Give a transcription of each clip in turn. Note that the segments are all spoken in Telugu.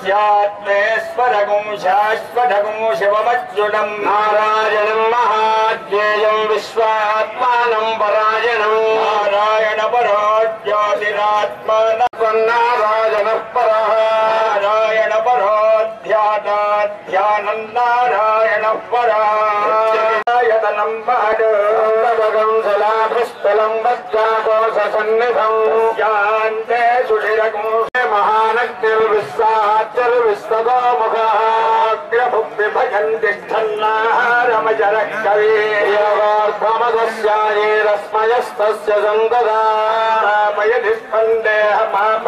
स्यात्मेश्वरगुं शाश्वतगुं शिवमच्युतं नारायणं महाज्ञेयं विश्वात्मानं परायणं नारायण परो ज्योतिरात्मनः नारायणः परः नारायण परो ध्यानं नारायणः परः यतनं महदं सलाभस्थलं वज्राकोशसन्निधं यान्ते सुषिरगुं महानक्तिर्विश्वाचर्विश्वतोमुखमग्रभुक्तिभजन्तिष्ठन्नारमजरक्षवीरस्मयस्तस्य सन्ददा मयधिस्पन्देह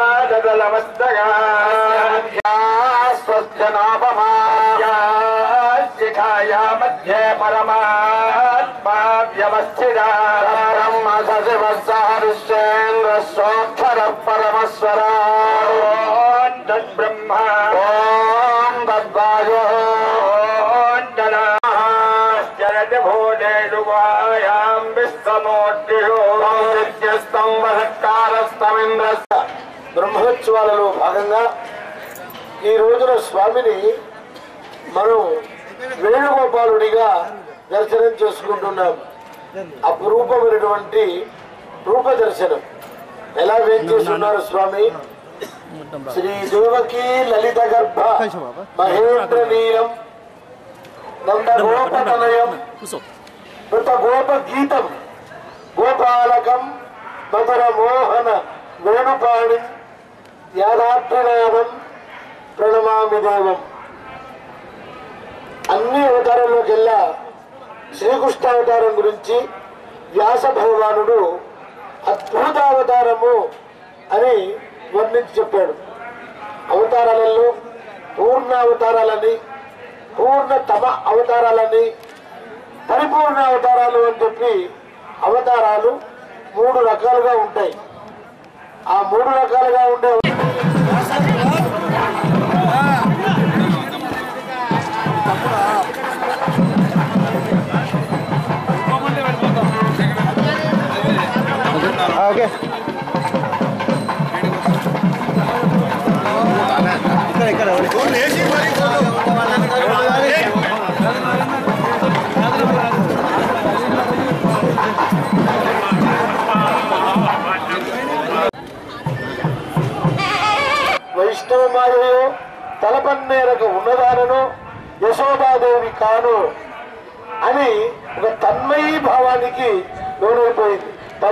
मापादलमस्तगास्वस्त्यनापमाया मध्ये परमात्मा व्यवस्थिता ब्रह्म सशिवस्सहरिश्चेन्द्र सोऽक्षर परमस्वरा तद्ब्रह्म ॐ तद्वायो चरति भूतेषुवायां विश्वमूर्तिषु नित्यस्तं वषट्कारस्तमिन्द्रस्य బ్రహ్మోత్సవాలలో భాగంగా ఈ రోజున స్వామిని మనం వేణుగోపాలుడిగా దర్శనం చేసుకుంటున్నాం. అపురూపమైనటువంటి రూప దర్శనం. ఎలా వేంచేస్తున్నారు స్వామి? శ్రీ దేవకీ లలిత గర్భ మహేంద్ర నీలం నందగోపతనయం కృత గోప గీతం గోపాలకం మధుర మోహన వేణుపాణి యాదాత్రినాదం ప్రణమామి దేవం. అన్ని అవతారంలోకెల్లా శ్రీకృష్ణావతారం గురించి వ్యాస భగవానుడు అద్భుతావతారము అని వర్ణించి చెప్పాడు. అవతారాలలో పూర్ణ అవతారాలని, పూర్ణతమ అవతారాలని, పరిపూర్ణ అవతారాలు అని చెప్పి అవతారాలు 3 రకాలుగా ఉంటాయి. ఆ 3 రకాలుగా ఉండే ఓకే ఇక్కడ వైష్ణవమాయో తలపన్నేరకు ఉన్నదానను యశోదాదేవి కాను అని ఒక తన్మయీ భావానికి లోనైపోయింది.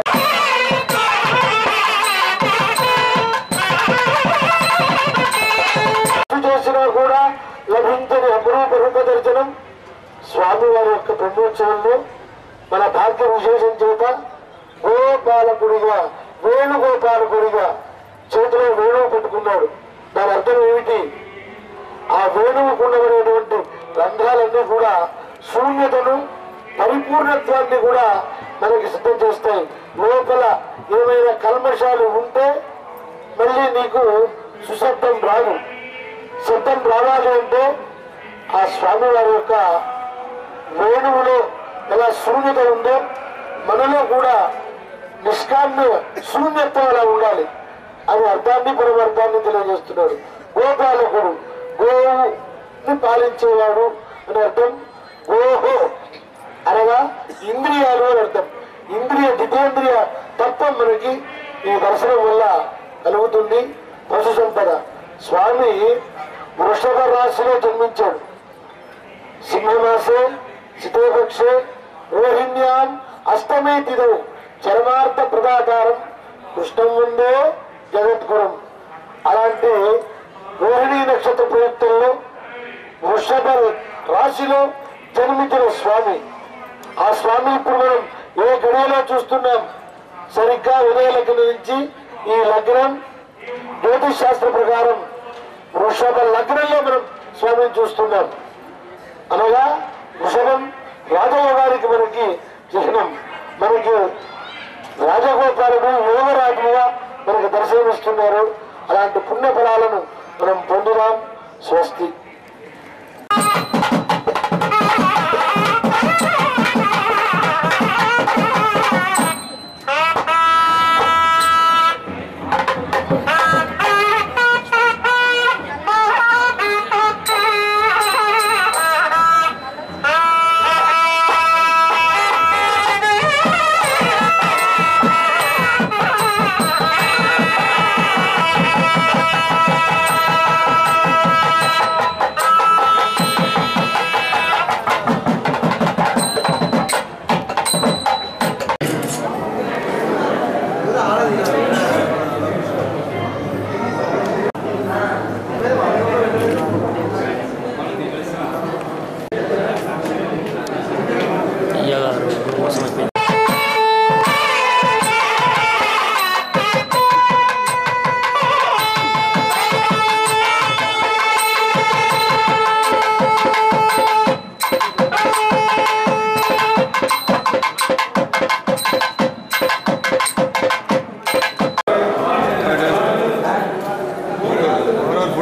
చేసినా కూడా లభించని అపురూప రూప దర్శనం స్వామివారి యొక్క బ్రహ్మోత్సవంలో మన భాగ్య విశేషం చేత గోపాలకుడిగా, వేణుగోపాలకుడిగా చేతిలో వేణువు పెట్టుకున్నాడు. దాని అర్థం ఏమిటి? ఆ వేణువుకు ఉండబడేటువంటి రంధ్రాలన్నీ కూడా శూన్యతను, పరిపూర్ణత్వాన్ని కూడా మనకి సిద్ధం చేస్తాయి. లోపల ఏమైనా కల్మషాలు ఉంటే మళ్ళీ నీకు సుశబ్దం రాదు. శబ్దం రావాలి అంటే ఆ స్వామివారి యొక్క వేణువులో ఎలా శూన్యత ఉందో మనలో కూడా నిష్కామ్య శూన్యత్వం అలా ఉండాలి. అది అర్థాన్ని పరమార్థాన్ని తెలియజేస్తున్నాడు. గోపాలకుడు, గోవుని పాలించేవాడు అని అర్థం. గోహో అనగా ఇంద్రియాలు అని అర్థం. ఇంద్రియ జితేంద్రియ తత్వం మనకి ఈ దర్శనం వల్ల కలుగుతుంది. పశు సంపద. స్వామి వృషభ రాశిలో జన్మించాడు. సింహమాసే శితేపక్షే రోహిణ్యాం అష్టమే తిథౌ చరమార్థ ప్రదాకారం కృష్ణం వందే జగద్గురం. అలాంటి రోహిణీ నక్షత్ర ప్రయుక్తంలో వృషభ రాశిలో జన్మించిన స్వామి. ఆ స్వామి ఇప్పుడు మనం ఏ గడియలో చూస్తున్నాం? సరిగ్గా ఉదయ లగ్నం నుంచి ఈ లగ్నం జ్యోతిష్ శాస్త్ర ప్రకారం వృషభ లగ్నంలో మనం స్వామిని చూస్తున్నాం. అనగా వృషభం రాజయోగానికి మనకి చిహ్నం. మనకి రాజగోపాలుడు యోగరాజుగా మనకు దర్శనమిస్తున్నారు. అలాంటి పుణ్య ఫలాలను మనం పొందుదాం. స్వస్తి.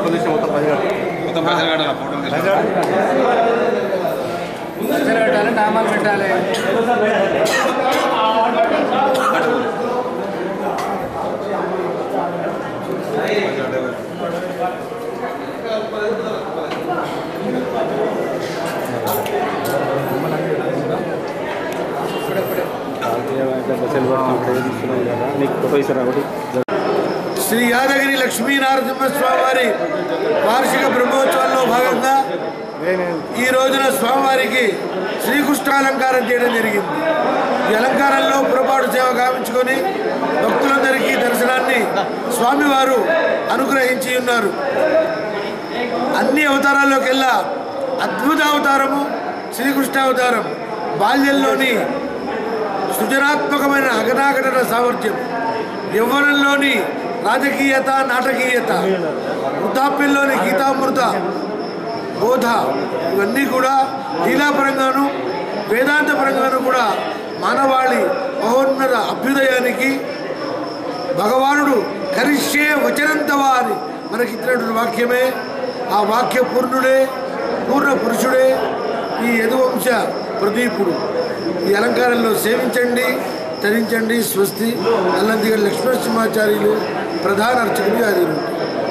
ఫోటో తీసి మొత్తం పైసలు పెట్టాలి, నామాలు పెట్టాలి. శ్రీ యాదగిరి లక్ష్మీనరసింహస్వామి వారి వార్షిక బ్రహ్మోత్సవంలో భాగంగా ఈ రోజున స్వామివారికి శ్రీకృష్ణాలంకారం చేయడం జరిగింది. ఈ అలంకారంలో పురపాటు సేవ గావించుకొని భక్తులందరికీ దర్శనాన్ని స్వామివారు అనుగ్రహించి ఉన్నారు. అన్ని అవతారాల్లోకెల్లా అద్భుత అవతారము శ్రీకృష్ణ అవతారం. బాల్యంలోని సృజనాత్మకమైన అగనాఘటన సామర్థ్యం, యవ్వనంలోని రాజకీయత నాటకీయత, వృద్ధాప్యంలోని గీతామృత బోధ, ఇవన్నీ కూడా లీలాపరంగాను వేదాంతపరంగాను కూడా మానవాళి మహోన్నత అభ్యుదయానికి భగవానుడు కరిష్యే వచనంతవా అని మనకిచ్చినటువంటి వాక్యమే. ఆ వాక్య పూర్ణుడే, పూర్ణ పురుషుడే ఈ యదువంశ ప్రదీపుడు. ఈ అలంకారంలో సేవించండి, తరించండి. స్వస్తి. అల్లందిగ లక్ష్మణసింహాచార్యులు ప్రధాన అర్చకులు. అది